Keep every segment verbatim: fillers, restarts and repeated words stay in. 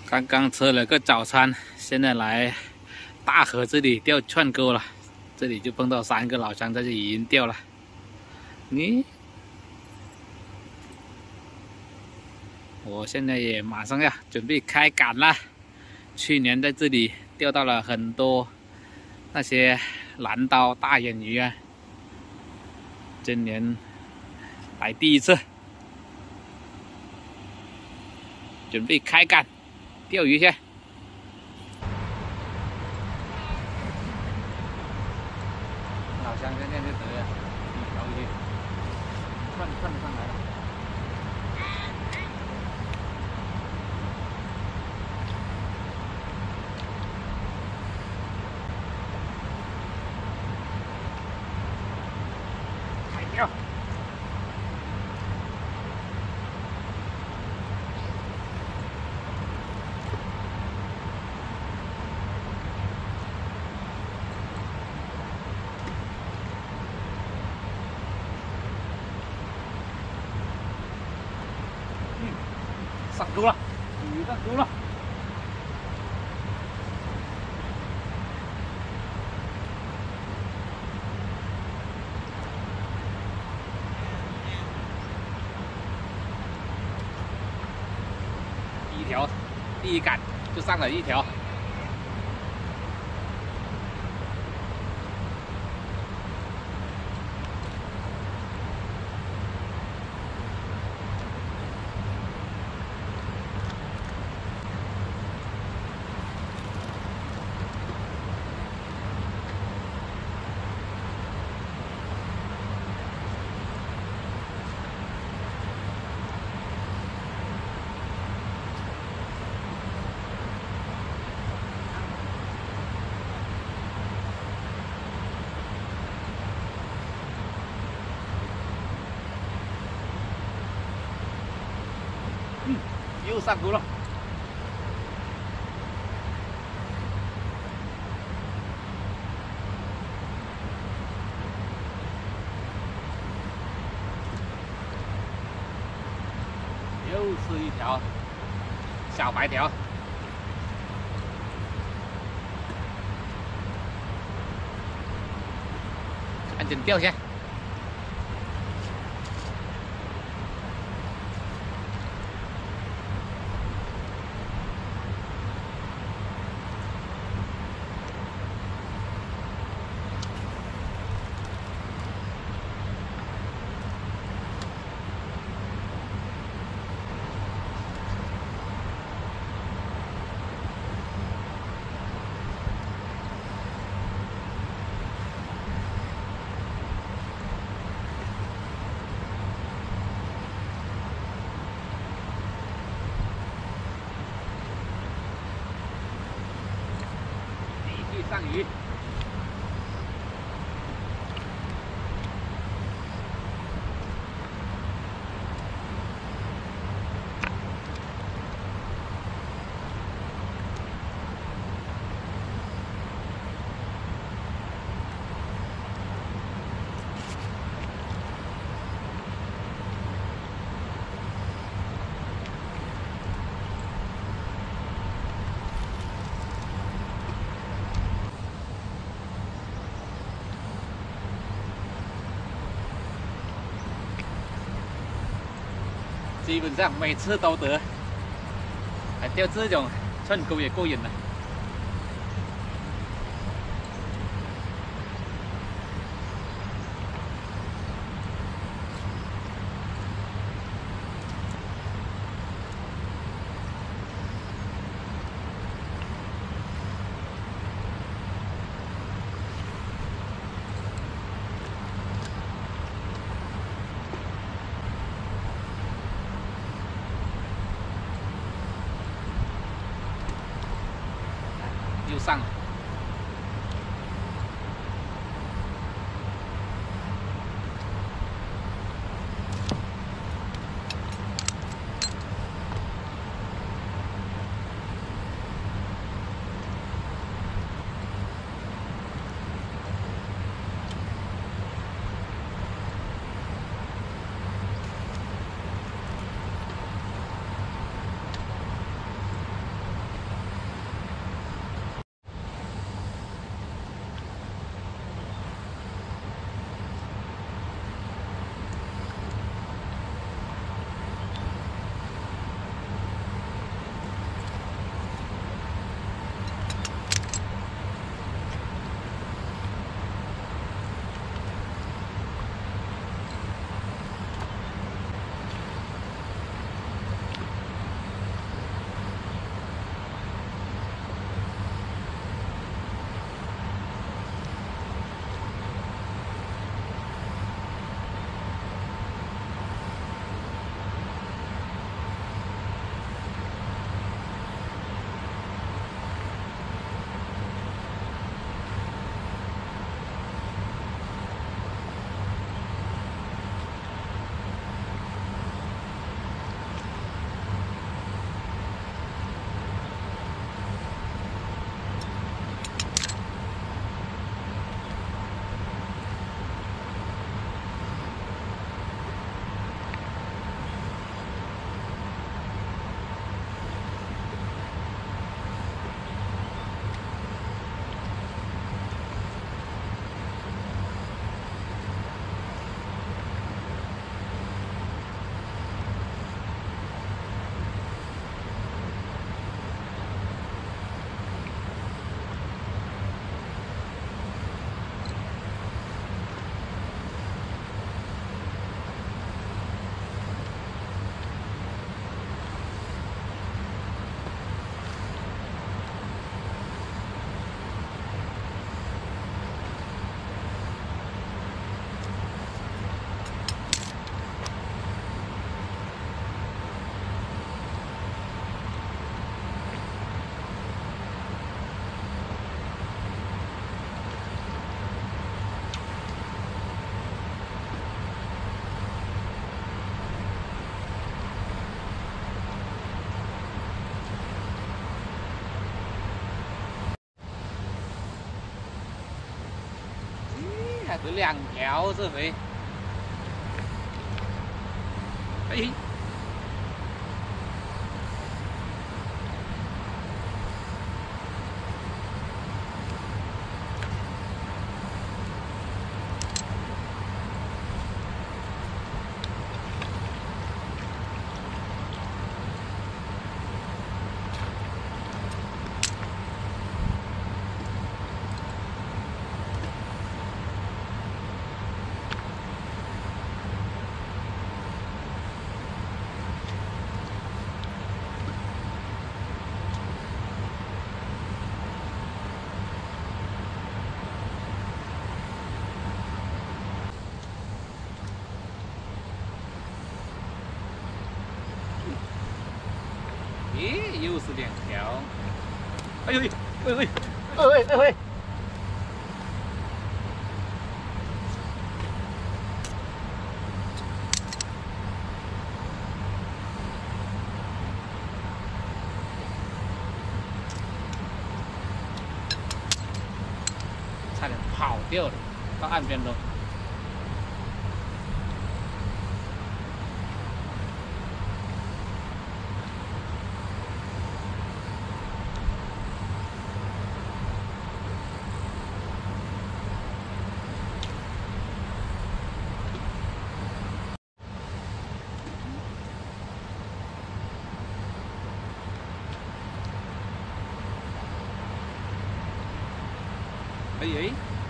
刚刚吃了个早餐，现在来大河这里钓串钩了。这里就碰到三个老乡在这里已经钓了。你，我现在也马上要准备开竿了。去年在这里钓到了很多那些蓝刀大眼鱼啊，今年来第一次，准备开竿钓鱼去。老乡现在就得了一条鱼，串串上来了。开钓。上钩了，鱼上钩了。一条，第一竿就上了一条。嗯，又上钩了。又是一条小白条。赶紧钓先。上鱼，基本上每次都得，还钓这种串钩也过瘾了。又上了。 有两条这回。哎。 咦，又是两条！哎呦，哎呦，哎呦，哎呦，哎呦！差点跑掉了，到岸边都。 哎哎，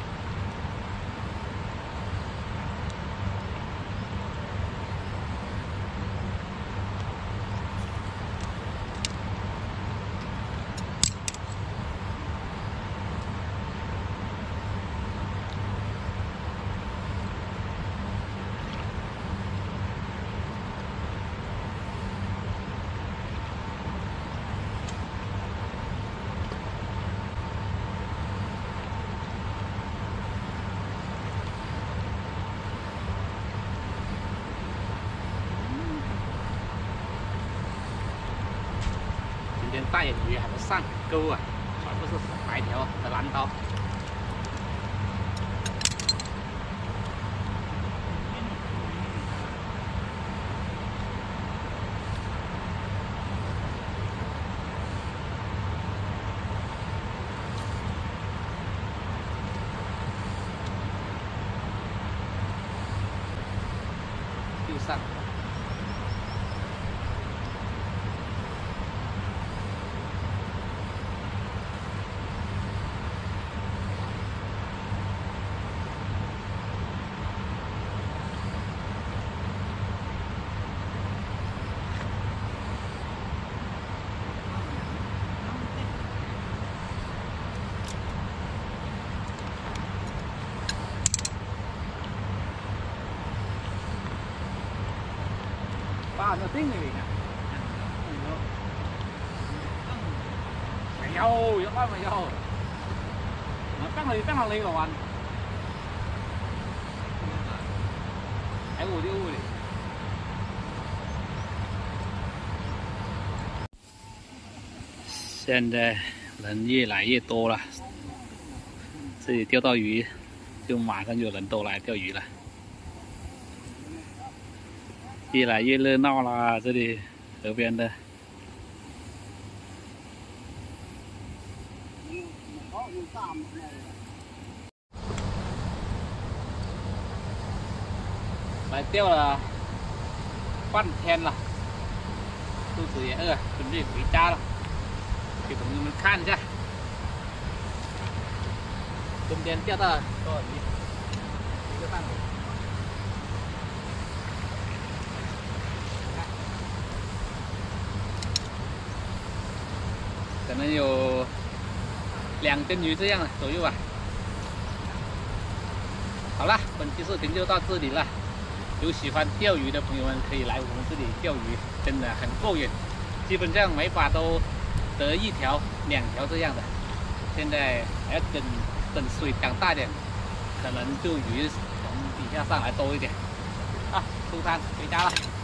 今天大眼鱼还不上钩啊，全部是白条和蓝刀。又上。 把nó tiếng này nè, mày vô, vô quá mày vô, nó cắt đi cắt hàng đi rồi anh,哎我的我的，现在人越来越多了，这里钓到鱼，就马上有人都来钓鱼了。 越来越热闹啦！这里河边的，来钓了半天了，肚子也饿，准备回家了。给朋友们看一下，今天钓到了多少鱼？一个半尾。 可能有两根鱼这样左右吧。好了，本期视频就到这里了。有喜欢钓鱼的朋友们可以来我们这里钓鱼，真的很过瘾。基本上每把都得一条、两条这样的。现在还要等等水长大点，可能就鱼从底下上来多一点。啊，出摊回家了。